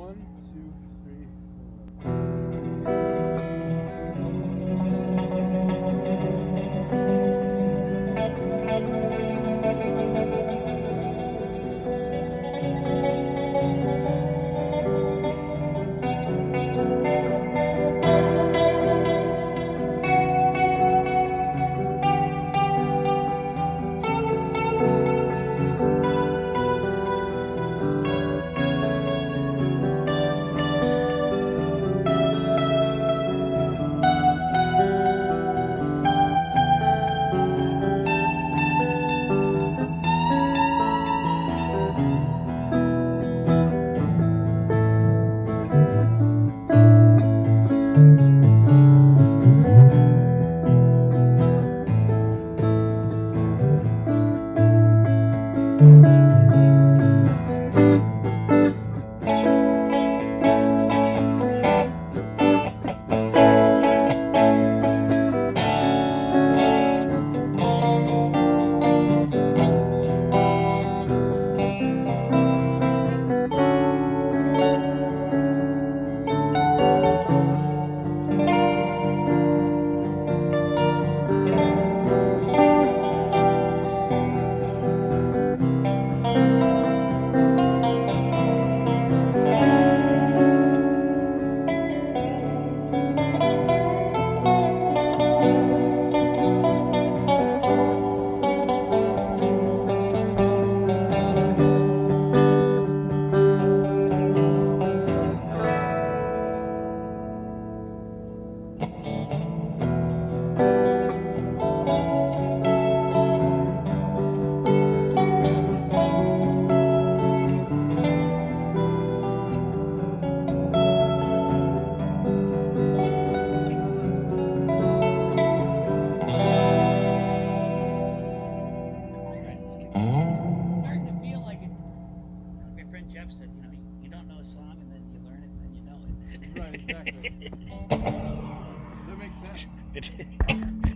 1, 2, 3, 4. Said, you don't know a song and then you learn it and then you know it. Right, exactly. That makes sense.